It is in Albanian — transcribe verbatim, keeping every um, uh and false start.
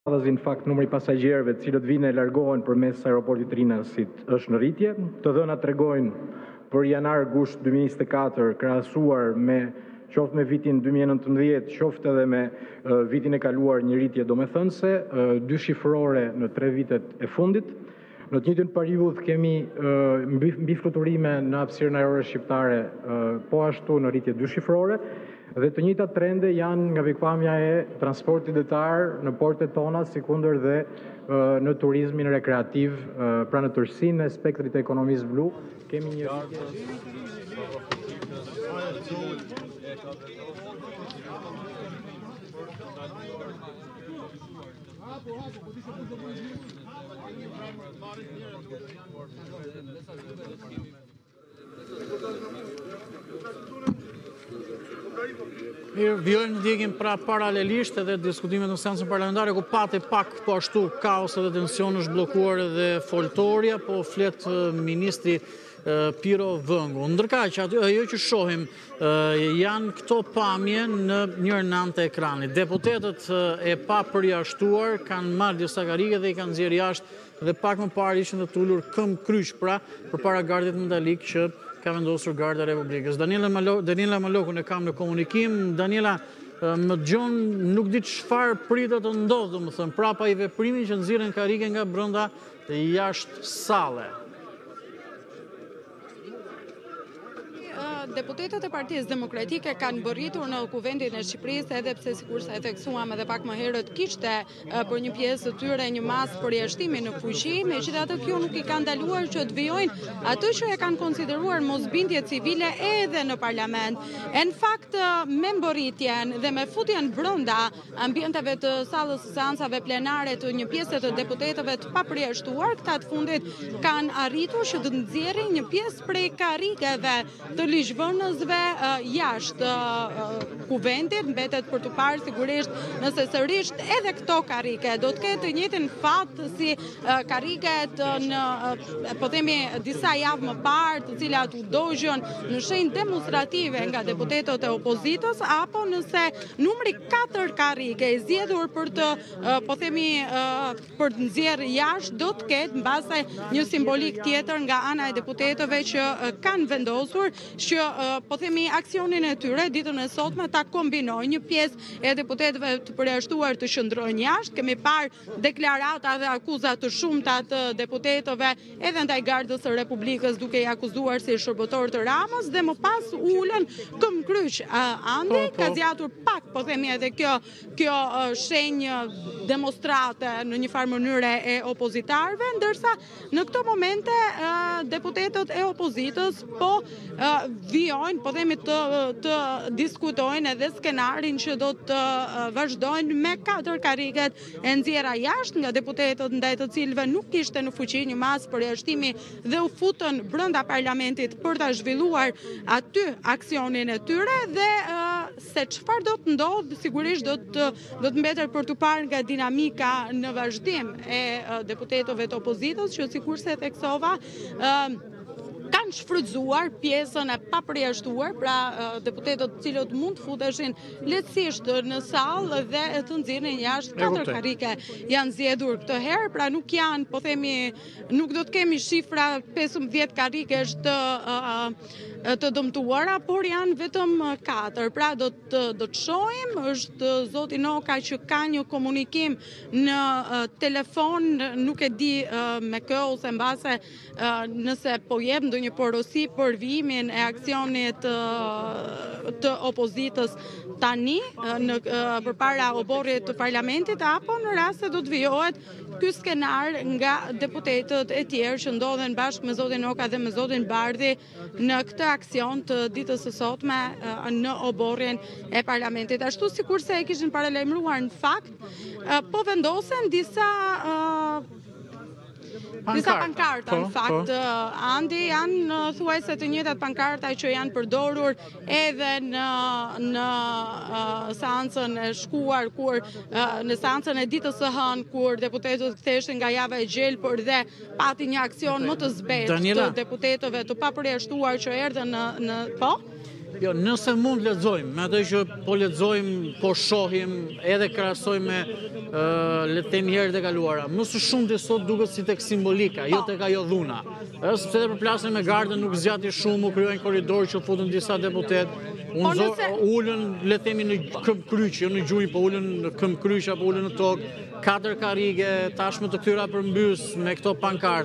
Në fakt, numri pasagjerëve të cilët vinë e largohen përmes aeroportit Rinasit është në rritje. Të dhënat tregojnë për janar-gusht dy mijë e njëzet e katër krahasuar me qoftë me vitin dy mijë e nëntëmbëdhjetë, qoftë edhe me uh, vitin e kaluar një rritje domethënëse, uh, dy shifrore në tre vitet e fundit. Në të njëjtin periudhë kemi uh, mbi, mbi fluturime në hapësirën ajrore shqiptare, uh, po ashtu në rritje dy shifrore. Dhe të njëjta trende janë nga pikpamja e transportit detar në portet tona, sikundër dhe uh, në turizmin rekreativ, uh, pra në tërësinë e spektrit të ekonomisë blu, kemi një Mirë, vjojmë në ndjekim pra paralelisht edhe diskutimet në seancën parlamentare, ku pati pak po ashtu kaos edhe tension është blokuar edhe foltoria, po flet ministri Piro Vëngu. Ndërkaq që ajo që shohim janë këto pamje në njërë anë të ekranit. Deputetët e pa përjashtuar kanë marrë disa karike dhe i kanë nxjerrë jashtë dhe pak më parë ishin të tulur këmbë kryq pra përpara gardit metalik që ka vendosur Garda e Republikës. Daniela Malo, Daniela Malokun e kam në komunikim. Daniela, më gjon nuk di çfarë pritet të ndodhë, domethënë, prapa i veprimin që nxirren karike nga brenda jashtë salle. Deputetët e Partisë Demokratike kanë bërritur në Kuvendin e Shqipërisë, edhe pse sikur sa e theksuam edhe pak më herët, kishte për një pjesë të tyre një mas përjashtimi në fuqi, megjithatë kjo nuk i ka ndaluar që të vijojnë ato që e kanë konsideruar mosbindje civile edhe në parlament. E në fakt, me mbërritjen dhe me futjen brenda ambienteve të sallës së seancave plenare të një pjesë të deputetëve të papërjashtuar, këta të fundit kanë arritur që të nxjerrin një pjesë prej karikeve të ligjvënësve uh, jashtë uh, kuvendit, mbetet për të parë sigurisht nëse sërisht edhe këto karike do të ketë të njëjtin fat si uh, kariket në uh, po themi disa javë më parë, të cilat u dogjën në shenjë demonstrative nga deputetët e opozitës, apo nëse numri katër karike i zgjedhur për të uh, po themi uh, për të nxjerrë jashtë do të ketë mbase një simbolik tjetër nga ana e deputetëve që uh, kanë vendosur që uh, po themi aksionin e tyre ditën e sotme ta kombinojnë, një pjesë e deputetëve të përjashtuar të qëndrojnë jashtë. Kemi parë deklarata dhe akuza të shumta të deputetëve edhe ndaj Gardës së Republikës duke i akuzuar si shërbëtor të Ramës, dhe më pas ulën këmbë kryq uh, andi, po, po. Ka zgjatur pak po themi edhe kjo kjo uh, shenjë demonstrate në një farë mënyre e opozitarëve, ndërsa në këto momente uh, deputetët e opozitës po uh, vijojnë, po themi të, të diskutojnë edhe skenarin që do të uh, vazhdojnë me katër kariket e nxjerra jashtë nga deputetët ndaj të cilëve nuk kishte në fuqi një mas përjashtimi dhe u futën brenda parlamentit për ta zhvilluar aty aksionin e tyre, dhe uh, se çfarë do të ndodhë sigurisht do të do të mbetet për të parë nga dinamika në vazhdim e uh, deputetëve të opozitës që sikurse e theksova uh, kanë shfrytzuar pjesën e papërjashtuar, pra deputetët të cilët mund të futeshin lehtësisht në sallë dhe të nxjerrin jashtë katër karike janë zgjedhur këtë herë, pra nuk janë, po themi, nuk do të kemi shifra pesëmbëdhjetë karikesh të uh, të dëmtuara, por janë vetëm katër. Pra do të do të shohim, është zoti Noka që ka një komunikim në uh, telefon, nuk e di uh, me kë ose mbase uh, nëse po jep ndonjë porosi për vijimin e aksionit uh, të opozitës tani uh, në uh, përpara oborrit të parlamentit, apo në rast se do të vijohet ky skenar nga deputetët e tjerë që ndodhen bashkë me zotin Noka dhe me zotin Bardhi në këtë aksion të ditës së sotme uh, në oborrin e parlamentit. Ashtu sikurse e kishin paralajmëruar në fakt, uh, po vendosen disa uh, Disa pankarta, në fakt, Andi, janë thuajse të njëjtat pankarta që janë përdorur edhe në, në uh, seancën e shkuar, kur, uh, në seancën e ditës së hënë, kur deputetët ktheheshin nga java e gjelbër dhe pati një aksion më të zbetë të deputetëve të papërjashtuar që erdhën në, në po? Jo, nëse mund lexojmë, me atë që po lexojmë, po shohim, edhe krahasojmë me uh, le të themi herët e kaluara. Më së shumti sot duket si tek simbolika, jo tek ajo dhuna. Ë sepse edhe përplasjen me gardën nuk zgjati shumë, u krijojnë korridor që futën disa deputet. Unë nëse... ullën, le të themi në këmbë kryq, jo në gjujë, po ullën në këmbë kryq apo ullën në tokë, katër karrige, tashmë të këtyra përmbys me këto pankartë.